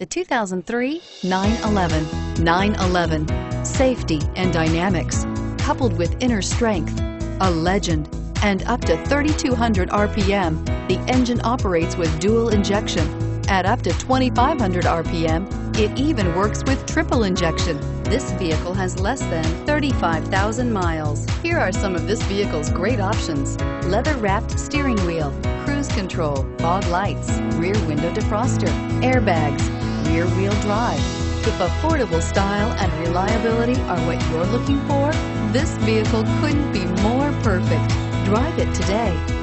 The 2003 911. 911. Safety and dynamics, coupled with inner strength, a legend, and up to 3,200 RPM, the engine operates with dual injection. At up to 2,500 RPM, it even works with triple injection. This vehicle has less than 35,000 miles. Here are some of this vehicle's great options: leather-wrapped steering wheel, cruise control, fog lights, rear window defroster, airbags, rear wheel drive. If affordable style and reliability are what you're looking for, this vehicle couldn't be more perfect. Drive it today.